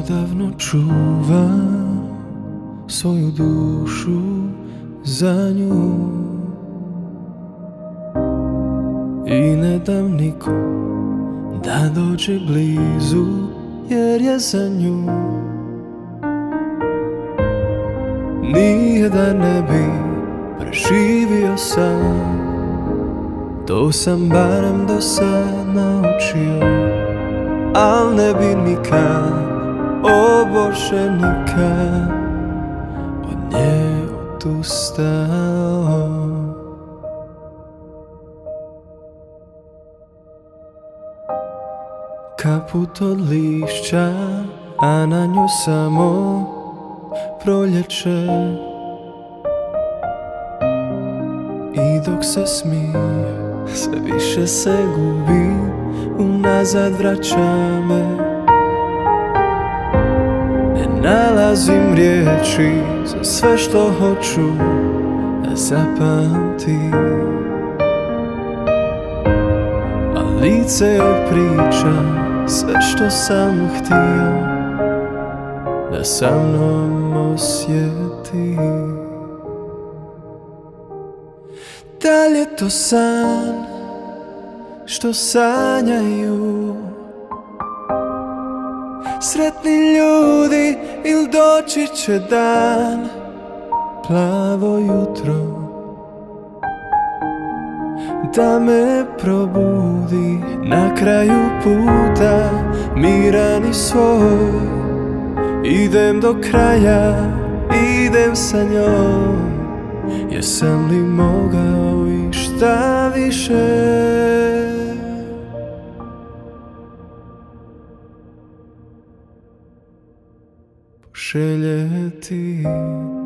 Odavno čuvam svoju dušu za nju i ne dam nikom da dođe blizu, jer je za nju nijedan ne bi preživio sam. To sam barem do sad naučio, al ne bi nikad, o Bože nikad, od nje odustao. Kaput od lišća, a na nju samo proljeće. I dok se smije, sve više se gubi, unazad vraća me. Ne nalazim riječi za sve što hoću da zapamtim, a lice joj priča sve što sam htio da sa mnom osjeti. Da li je to san što sanjaju sretni ljudi, il doći će dan, plavo jutro da me probudi na kraju puta, miran i svoj. Idem do kraja, idem sa njom, jesam li mogao i šta više poželjeti.